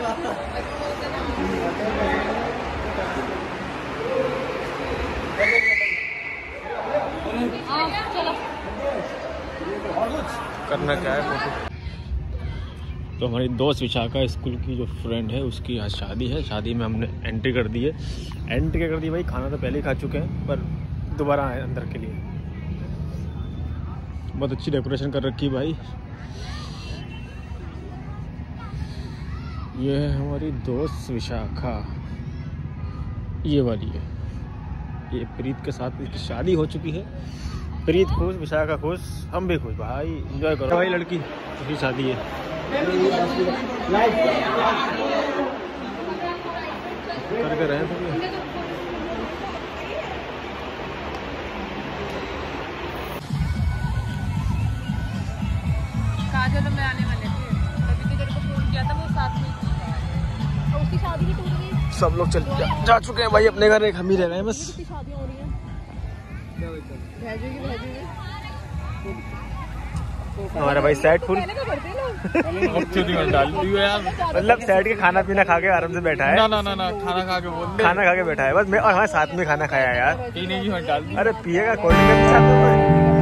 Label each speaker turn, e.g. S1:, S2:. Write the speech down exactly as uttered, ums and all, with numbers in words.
S1: करना क्या है फोटो। तो हमारी दोस्त विशाखा स्कूल की जो फ्रेंड है उसकी आज शादी है। शादी में हमने एंट्री कर दी है। एंट्री क्या कर दी भाई, खाना तो पहले ही खा चुके हैं पर दोबारा आए अंदर के लिए। बहुत अच्छी डेकोरेशन कर रखी है भाई। ये है हमारी दोस्त विशाखा, ये वाली है। ये प्रीत के साथ इसकी शादी हो चुकी है। प्रीत खुश, विशाखा खुश, हम भी खुश भाई। एंजॉय करो भाई, लड़की उसकी शादी है। करके रहे हैं
S2: काजल तो मैं आने वाले थे, तभी तो तेरे को फोन किया था, वो साथ में और उसकी शादी भी टूट गई।
S1: सब लोग चल जा, जा चुके हैं भाई अपने घर, एक हम ही रह गए बस।
S2: शादियां हो रही हैं, भेजोगी भेजोगी
S1: हमारा भाई सेट फुल मतलब सेट के खाना पीना खा के आराम से बैठा है।
S3: ना ना ना ना खाना खा के बोल
S1: खाना खा के बैठा है बस। मैं और हमारे साथ में खाना खाया यार।
S3: पीने की डाल।
S1: अरे पिएगा कोल्ड ड्रिंक के साथ में।